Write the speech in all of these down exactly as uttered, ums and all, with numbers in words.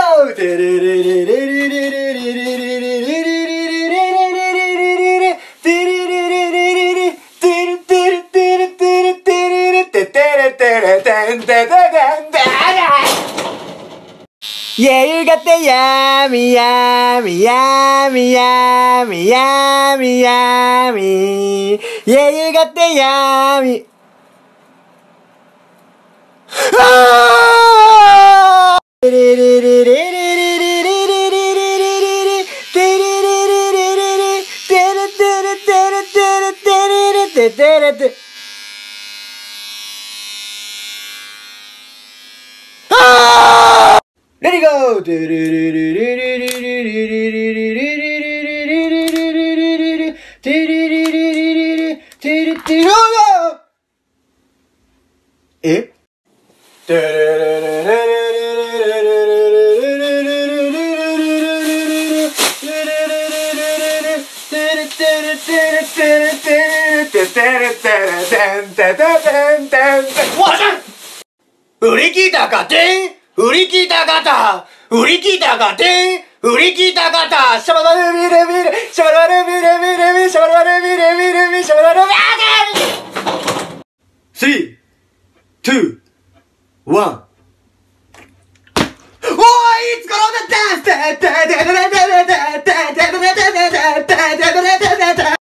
夕方やみやみやみやみやみやみ夕方やみあーリリリリリリリリリリリリリリリリリリリLet it go! Eh?売り切ったかて売り切ったかた売り切ったかて売り切ったかたシャバラルビレビレシャバラルビレビレビシャバラルビレビレビシャバラルビレビスリー、ツー、ワンおーいつこのダンステテテテテテテテテテテテテテテテテ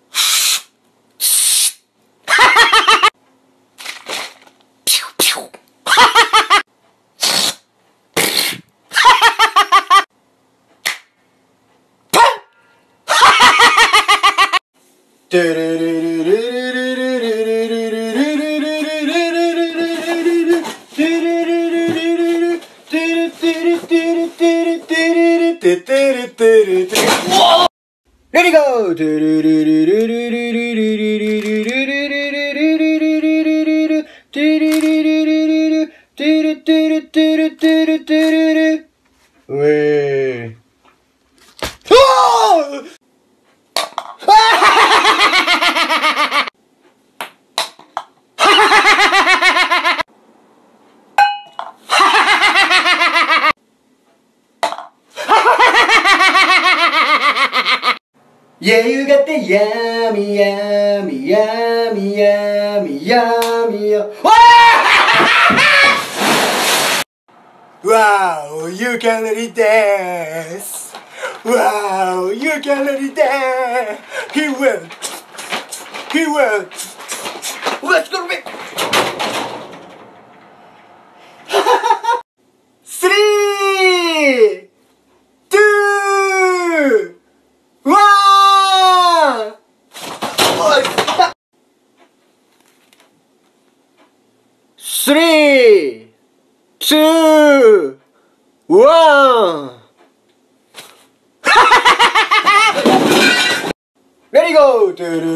Let it go! Way. Oh!夕方やみやみやみやみやみや Wow, you can really dance. Wow, you can really dance. He will. He will. Let's go, baby. Three, two, one. Three, two, one. Let it go. おーい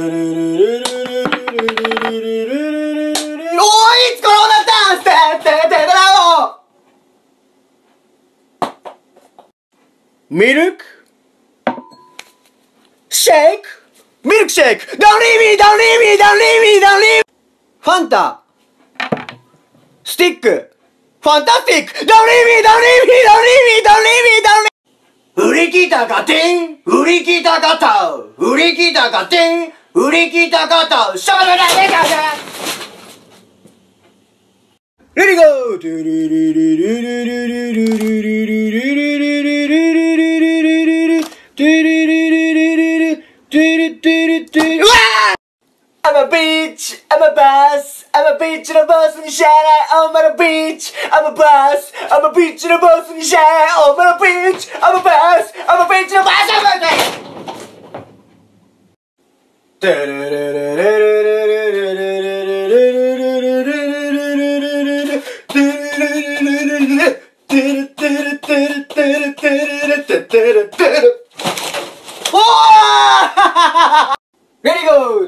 つこのダンステテテテラオミルクシェイクミルクシェイク Don't leave me, don't leave me, don't leave me, don't leave me ファンタスティックファンタスティック Don't leave me, don't leave me, don't leave me, don't leave me, don't leave me 売り切ったかてん売り切ったかた売り切ったかてん売り切ったかたシャバララレガガ Let it go! I'm a bitch, I'm a boss, I'm a bitch のボスにしゃあない I'm a bitch, I'm a boss, I'm a bitch のボスにしゃあない I'm a bitch, I'm a boss, I'm a bitch のボスLet it go!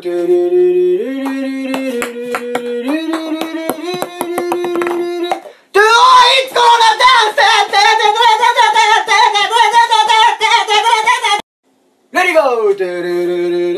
Let it go!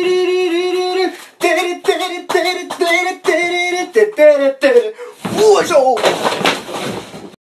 よいしょ。